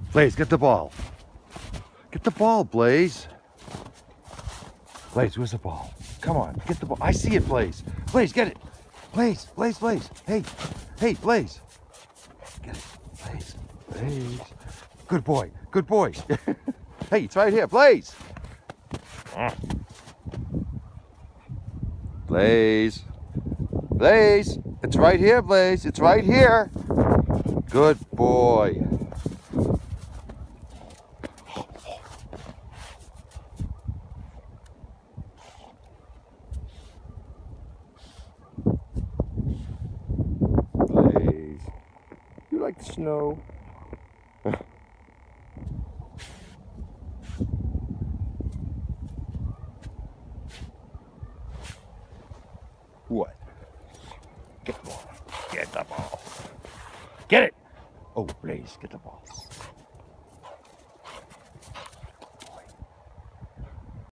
Blaise, get the ball. Get the ball, Blaise. Blaise, where's the ball? Come on, get the ball. I see it, Blaise. Blaise, get it. Blaise, Blaise, Blaise. Hey, hey, Blaise. Get it, Blaise, Blaise. Good boy, good boy. Hey, it's right here, Blaise. Blaise. Blaise, it's right here, Blaise. It's right here. Good boy. Blaise, you like the snow? What? Get the ball. Get the ball. Get it. Oh, Blaise, get the ball.